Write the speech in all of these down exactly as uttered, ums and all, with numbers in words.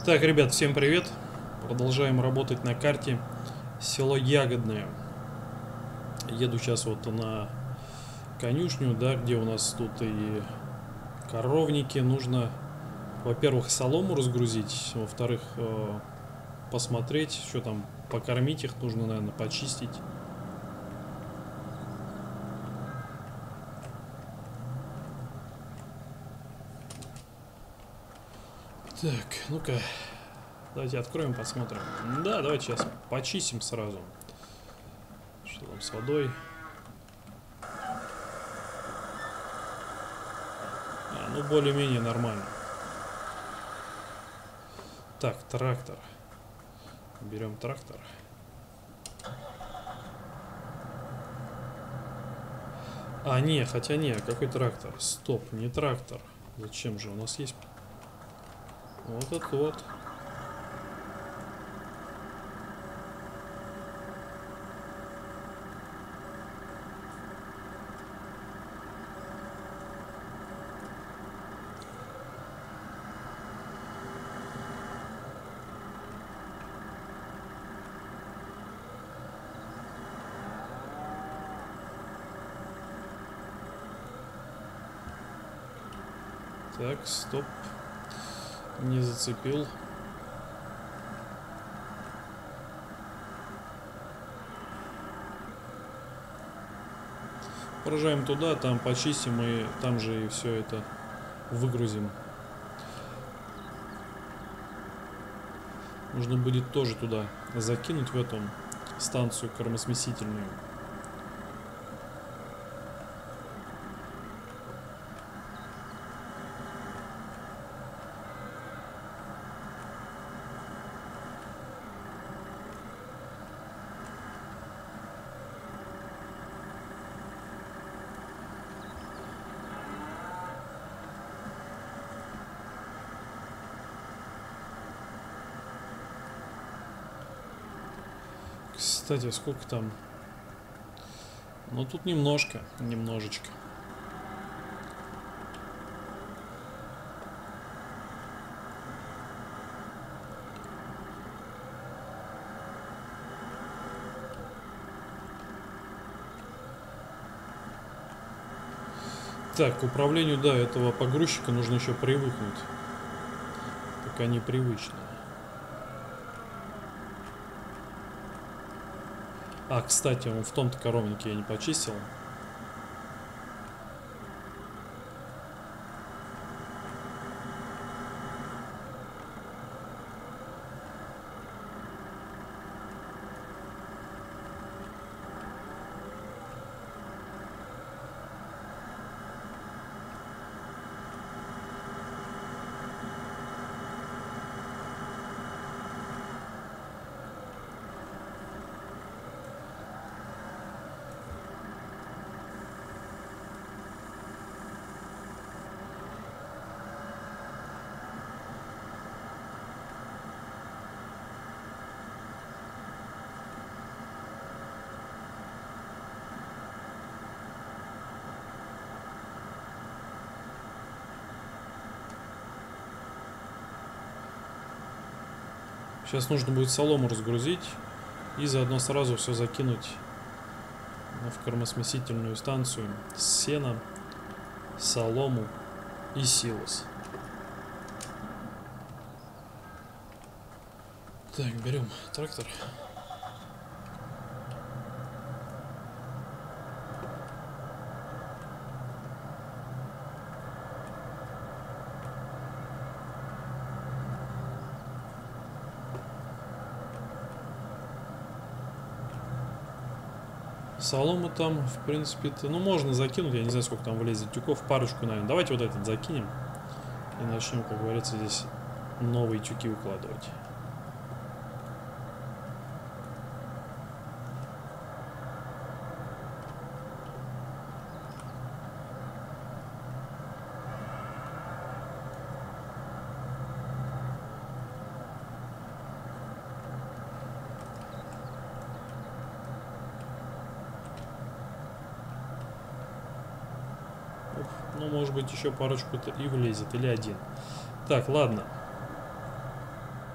Так, ребят, всем привет. Продолжаем работать на карте село Ягодное. Еду сейчас вот на конюшню, да, где у нас тут и коровники. Нужно, во-первых, солому разгрузить, во-вторых, посмотреть, что там, покормить их нужно, наверное, почистить. Так, ну-ка, давайте откроем, посмотрим. Да, давайте сейчас почистим сразу. Что там с водой? А, ну, более-менее нормально. Так, трактор. Берем трактор. А, не, хотя не, какой трактор? Стоп, не трактор. Зачем же? У нас есть вот этот вот. Так, стоп. Не зацепил. Проезжаем туда, там почистим и там же и все это выгрузим. Нужно будет тоже туда закинуть, в эту станцию кормосмесительную. Кстати, сколько там? Ну, тут немножко, немножечко. Так, к управлению, да, этого погрузчика нужно еще привыкнуть. Пока непривычно. А, кстати, он в том-то коровнике я не почистил. Сейчас нужно будет солому разгрузить и заодно сразу все закинуть в кормосмесительную станцию. Сено, солому и силос. Так, берем трактор. Солому там, в принципе-то, ну, можно закинуть, я не знаю, сколько там влезет тюков, парочку, наверное. Давайте вот этот закинем и начнем, как говорится, здесь новые тюки укладывать. Ну, может быть, еще парочку-то и влезет, или один. Так, ладно.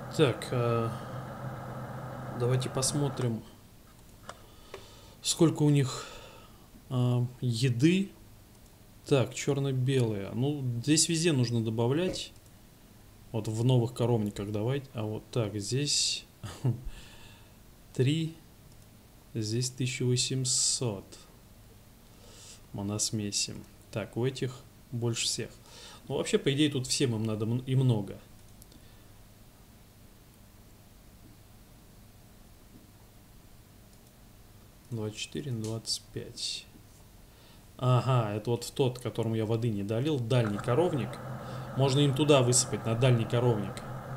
Так, э, давайте посмотрим, сколько у них э, еды. Так, черно-белые. Ну, здесь везде нужно добавлять. Вот в новых коровниках давайте. А вот так, здесь три, здесь тысяча восемьсот моносмеси. Так, у этих больше всех. Ну, вообще, по идее, тут всем им надо и много. двадцать четыре на двадцать пять. Ага, это вот в тот, которому я воды не долил, дальний коровник. Можно им туда высыпать, на дальний коровник.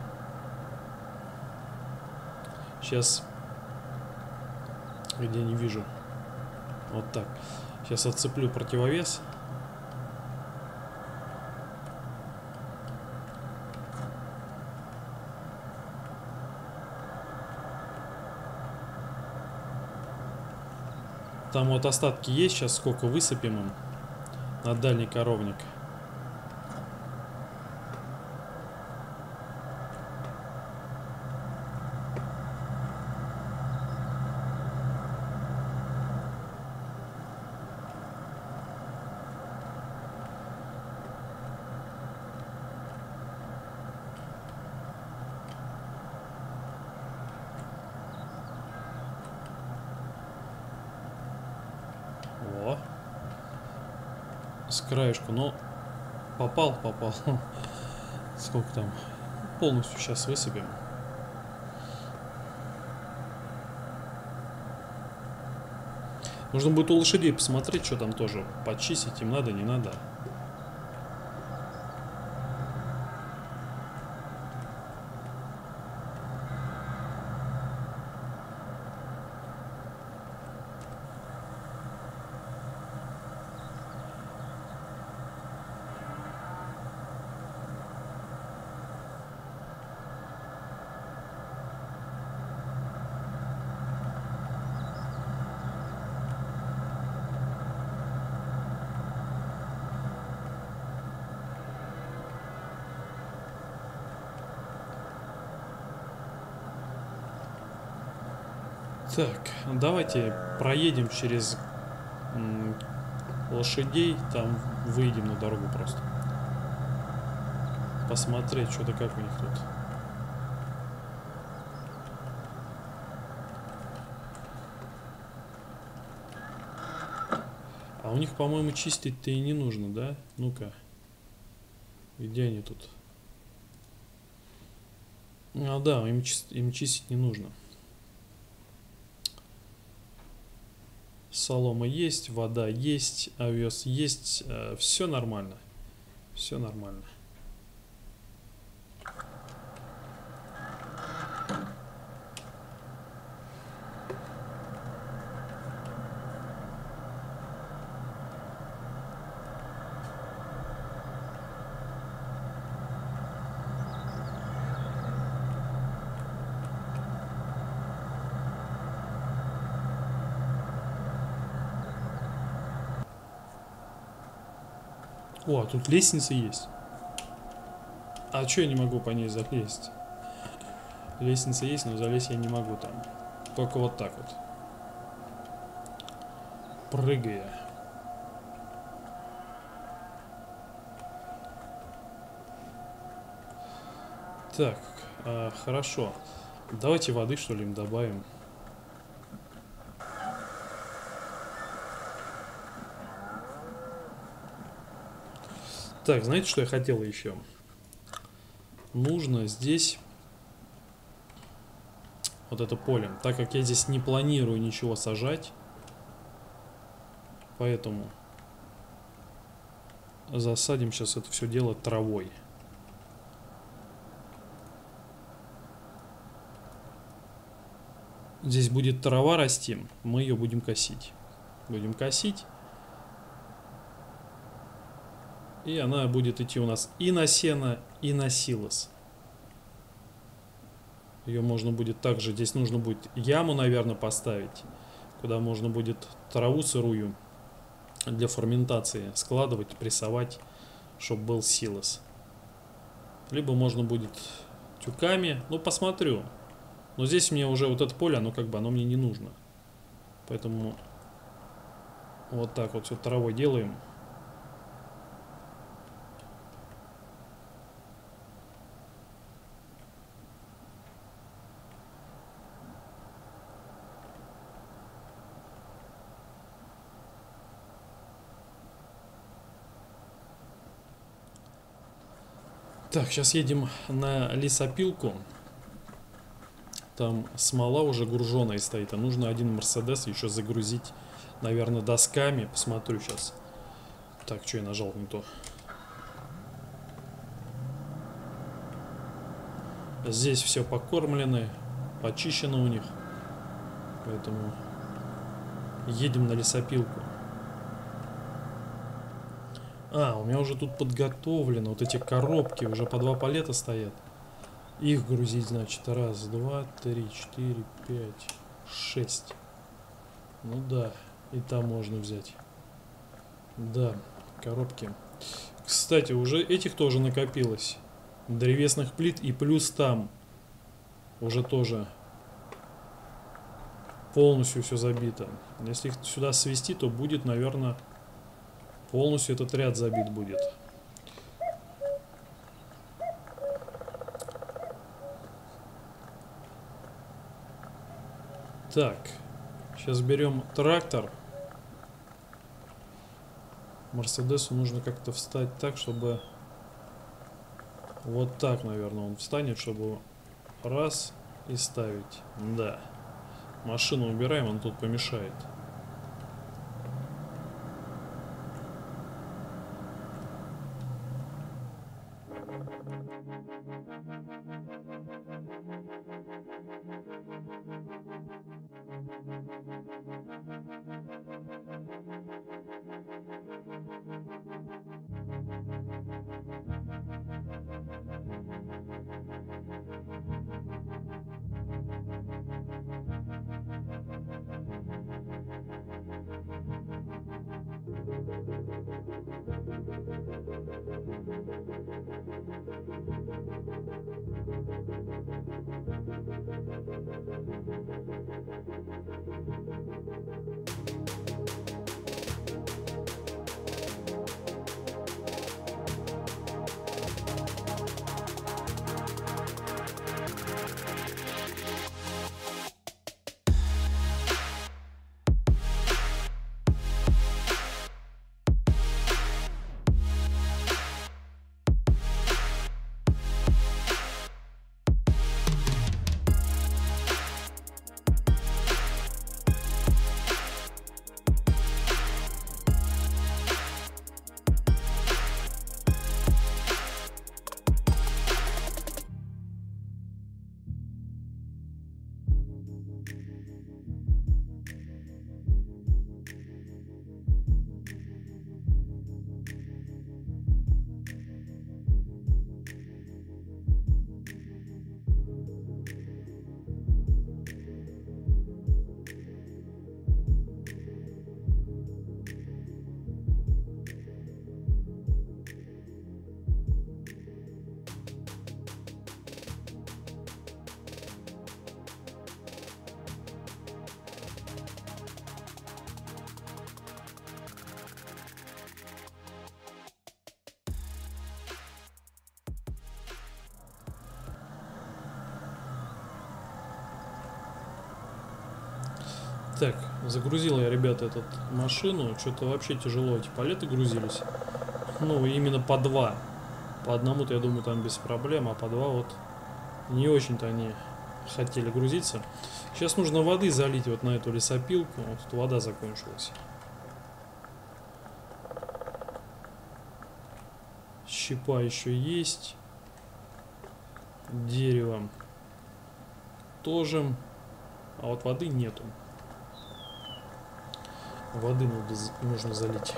Сейчас, где не вижу. Вот так. Сейчас отцеплю противовес. Там вот остатки есть, сейчас сколько высыпем им на дальний коровник. О, с краешку, но попал, попал. Сколько там? Полностью сейчас высыпем. Нужно будет у лошадей посмотреть, что там тоже. Почистить им надо, не надо. Так, давайте проедем через м, лошадей, там выйдем на дорогу просто. Посмотреть, что-то как у них тут. А у них, по-моему, чистить-то и не нужно, да? Ну-ка. Где они тут? А, да, им, чист, им чистить не нужно. Солома есть, вода есть, овес есть, э, все нормально, все нормально. О, тут лестница есть. А что я не могу по ней залезть? Лестница есть, но залезть я не могу там. Только вот так вот. Прыгая. Так, а, хорошо. Давайте воды, что ли, им добавим. Так, знаете, что я хотел еще? Нужно здесь вот это поле. Так как я здесь не планирую ничего сажать, поэтому засадим сейчас это все дело травой. Здесь будет трава расти, мы ее будем косить. Будем косить. И она будет идти у нас и на сено, и на силос. Ее можно будет также, здесь нужно будет яму, наверное, поставить, куда можно будет траву сырую для ферментации складывать, прессовать, чтобы был силос. Либо можно будет тюками. Ну, посмотрю. Но здесь мне уже вот это поле, оно как бы, оно мне не нужно. Поэтому вот так вот все травой делаем. Так, сейчас едем на лесопилку. Там смола уже груженая стоит. А нужно один Мерседес еще загрузить, наверное, досками. Посмотрю сейчас. Так, что я нажал не то. Здесь все покормлены, почищено у них. Поэтому едем на лесопилку. А, у меня уже тут подготовлено. Вот эти коробки уже по два палета стоят. Их грузить, значит, раз, два, три, четыре, пять, шесть. Ну да, и там можно взять. Да, коробки. Кстати, уже этих тоже накопилось. Древесных плит, и плюс там уже тоже полностью все забито. Если их сюда свести, то будет, наверное, полностью этот ряд забит будет. Так, сейчас берем трактор. Мерседесу нужно как-то встать так, чтобы вот так, наверное, он встанет, чтобы раз и ставить. Да. Машину убираем, он тут помешает. Так, загрузил я, ребята, эту машину. Что-то вообще тяжело эти палеты грузились. Ну, именно по два. По одному-то, я думаю, там без проблем, а по два вот не очень-то они хотели грузиться. Сейчас нужно воды залить вот на эту лесопилку. Вот тут вода закончилась. Щепа еще есть. Дерево тоже. А вот воды нету. Воды надо, нужно залить.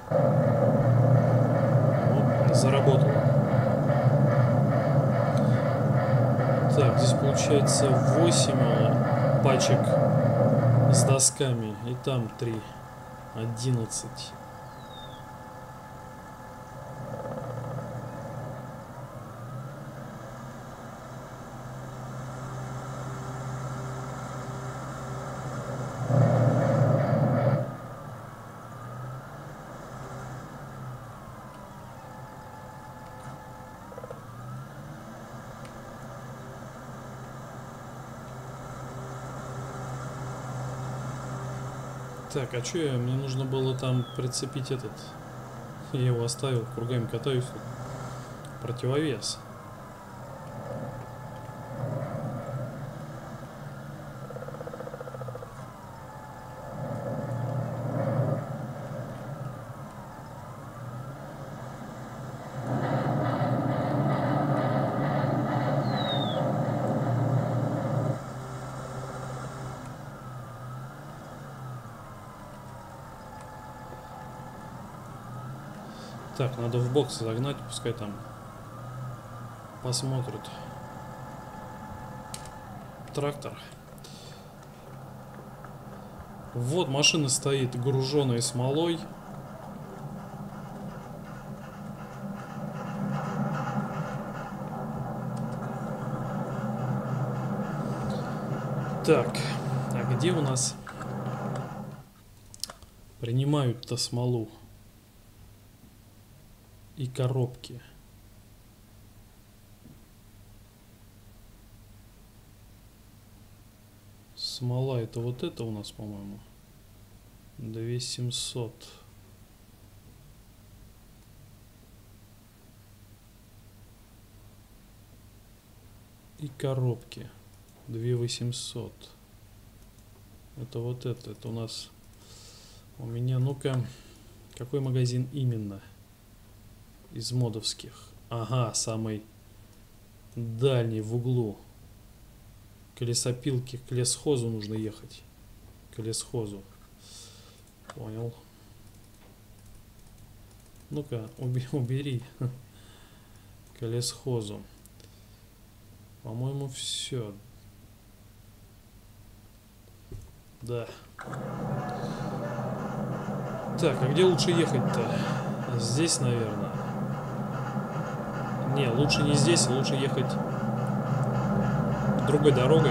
О, заработало. Так, здесь получается восемь пачек с досками. И там три. одиннадцать. Так, а что я? Мне нужно было там прицепить этот. Я его оставил, кругами катаюсь тут. Противовес. Так, надо в бокс загнать, пускай там посмотрят. Трактор. Вот машина стоит, груженная смолой. Так, а где у нас принимают-то смолу? И коробки. Смола это вот это у нас, по-моему. две тысячи семьсот. И коробки. две тысячи восемьсот. Это вот это. Это у нас... У меня, ну-ка, какой магазин именно? Из модовских. Ага, самый дальний в углу. К лесопилке, к лесхозу нужно ехать. К лесхозу. Понял. Ну-ка, убери, убери. К лесхозу. По-моему, все. Да. Так, а где лучше ехать-то? Здесь, наверное. Не, лучше не здесь, лучше ехать другой дорогой.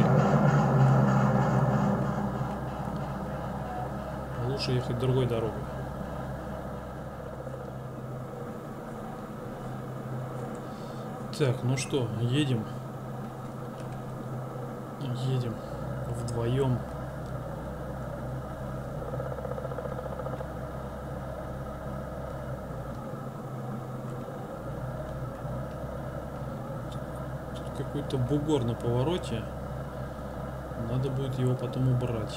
Лучше ехать другой дорогой. Так, ну что, едем. Едем вдвоем. Какой-то бугор на повороте. Надо будет его потом убрать.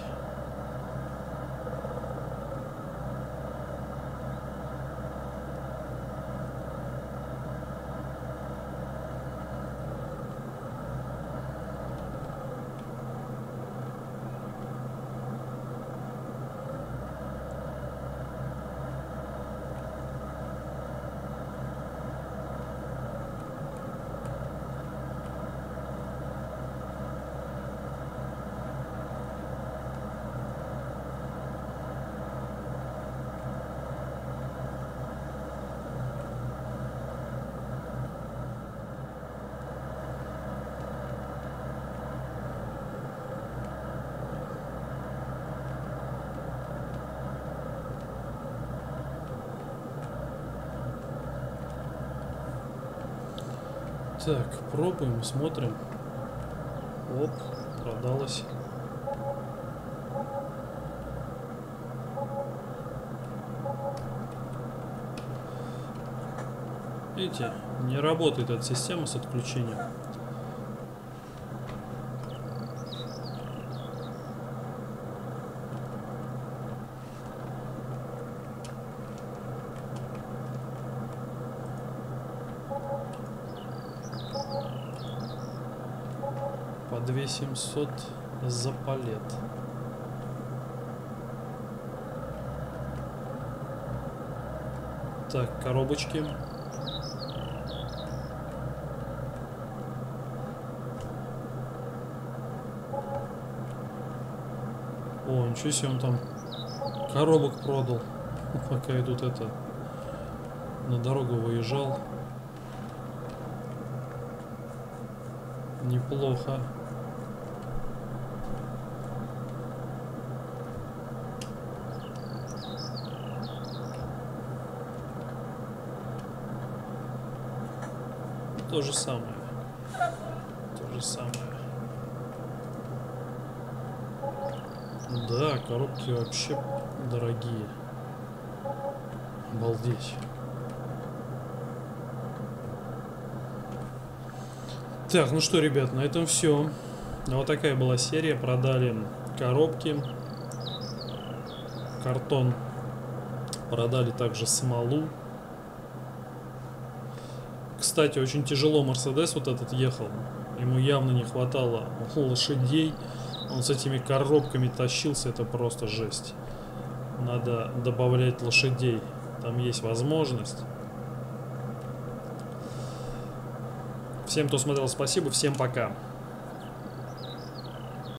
Так, пробуем, смотрим. Оп, продалось. Видите, не работает эта система с отключением. По две тысячи семьсот за палет. Так, коробочки. О, ничего себе, он там коробок продал, пока я тут это на дорогу выезжал. Неплохо. То же самое. То же самое. Да, коробки вообще дорогие. Обалдеть. Так, ну что, ребят, на этом все. Вот такая была серия. Продали коробки, картон. Продали также смолу. Кстати, очень тяжело Мерседес вот этот ехал. Ему явно не хватало лошадей. Он с этими коробками тащился, это просто жесть. Надо добавлять лошадей. Там есть возможность. Всем, кто смотрел, спасибо. Всем пока.